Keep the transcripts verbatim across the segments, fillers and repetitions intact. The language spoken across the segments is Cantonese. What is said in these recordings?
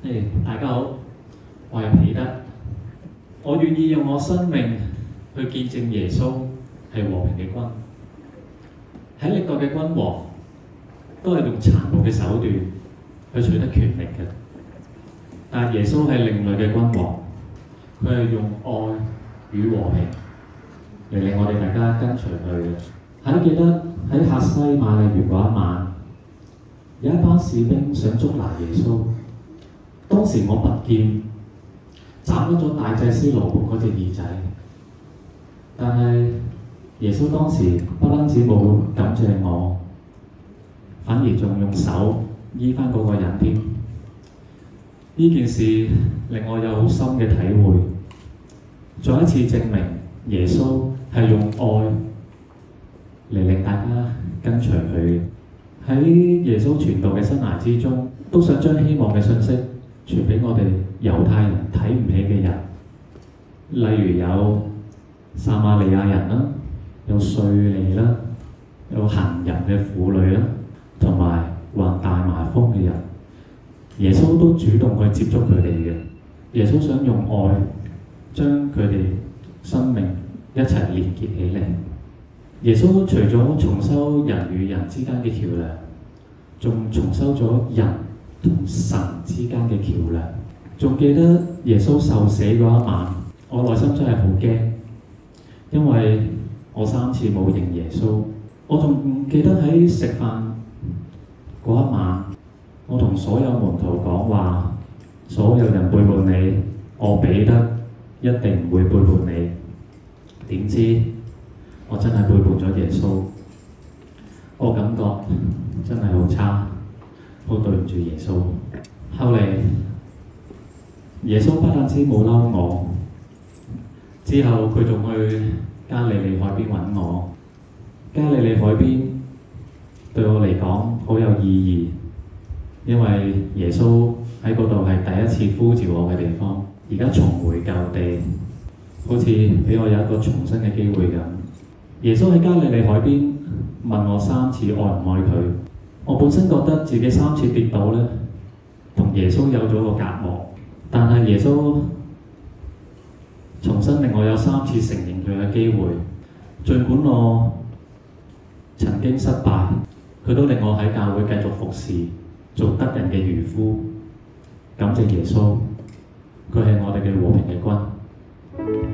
誒，大家好，我係彼得。我願意用我生命去見證耶穌係和平嘅君。喺歷代嘅君王都係用殘暴嘅手段去取得權力嘅，但係耶穌係另類嘅君王，佢係用愛與和平嚟令我哋大家跟隨佢嘅。喺記得喺客西馬尼園嗰一晚，有一班士兵想捉拿耶穌。當時我拔劍斬咗咗大祭司羅卜嗰隻耳仔，但係耶穌當時不單止冇感謝我，反而仲用手醫翻嗰個人添。呢件事令我有好深嘅體會，再一次證明耶穌係用愛嚟令大家跟隨佢。喺耶穌傳道嘅生涯之中，都想將希望嘅信息傳俾我哋猶太人睇唔起嘅人，例如有撒瑪利亞人啦，有稅吏啦，有行淫嘅婦女啦，同埋患大麻風嘅人，耶穌都主動去接觸佢哋嘅。耶穌想用愛將佢哋生命一齊連結起嚟。耶穌除咗重修人與人之間嘅橋梁，仲重修咗人同神之間嘅橋梁。仲記得耶穌受死嗰一晚，我內心真係好驚，因為我三次冇認耶穌。我仲記得喺食飯嗰一晚，我同所有門徒講話，所有人背叛你，我彼得一定唔會背叛你。點知我真係背叛咗耶穌，我感覺真係好差，好對唔住耶穌。後嚟耶穌不但止冇嬲我，之後佢仲去加利利海邊揾我。加利利海邊對我嚟講好有意義，因為耶穌喺嗰度係第一次呼召我嘅地方，而家重回舊地，好似俾我有一個重新嘅機會咁。耶穌喺加利利海邊問我三次愛唔愛佢。我本身覺得自己三次跌倒呢，同耶穌有咗個隔膜，但係耶穌重新令我有三次承認佢嘅機會。儘管我曾經失敗，佢都令我喺教會繼續服侍，做得人嘅漁夫。感謝耶穌，佢係我哋嘅和平嘅君。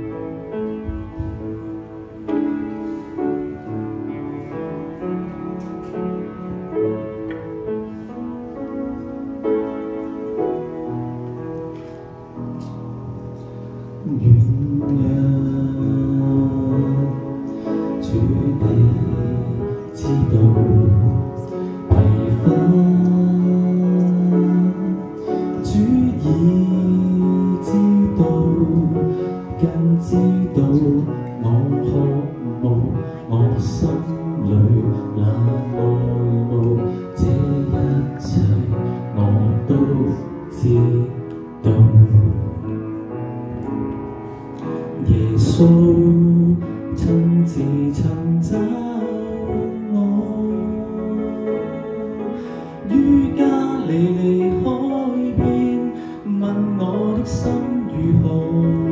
願讓主你知道疲乏，主已知道，更知道我渴慕，我心裏那愛慕，這一切我都知道。耶穌親自尋找我，於加利利海邊問我的心如何。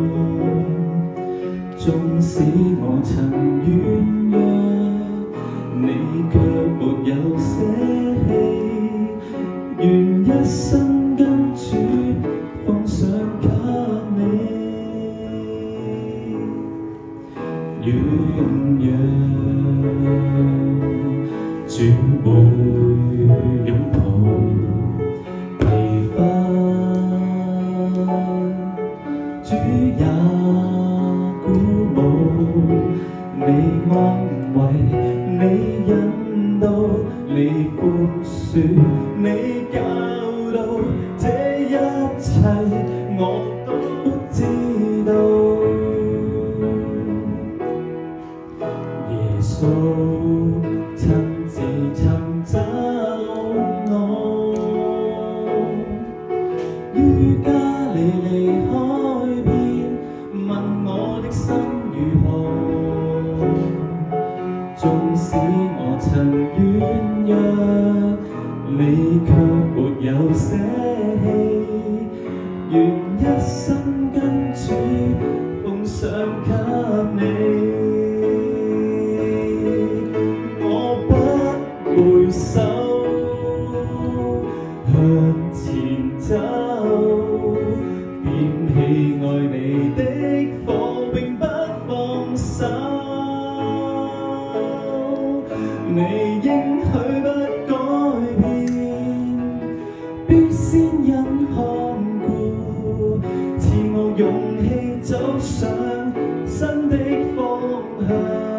縱使我曾軟弱，你卻沒有捨棄，願一生跟主放上給你。願讓主會擁抱疲乏，主也鼓舞你，安慰你，引導你，寬恕你，教導，這一切我都知道。耶穌親自尋找我，於加利利海邊問我的心如何。縱使我曾軟弱，你卻沒有捨棄， 向前走，點起愛你的火，永不放手。你應許不改變，必先因看顧，賜我勇氣走上新的方向。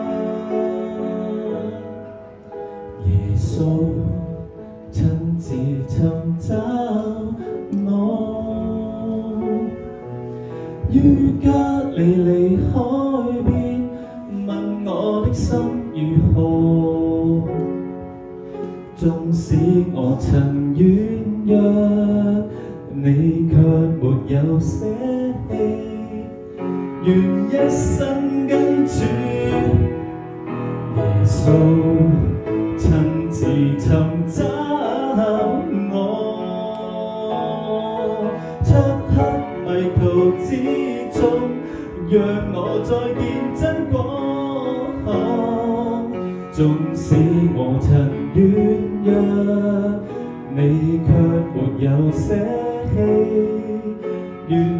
耶穌親自尋找我，於加利利海邊問我的心如何，縱使我曾軟弱，你卻沒有捨棄，願一生跟住耶穌親自尋找我，漆黑迷途之中，讓我再見真光。縱使我曾軟弱，你卻沒有捨棄，願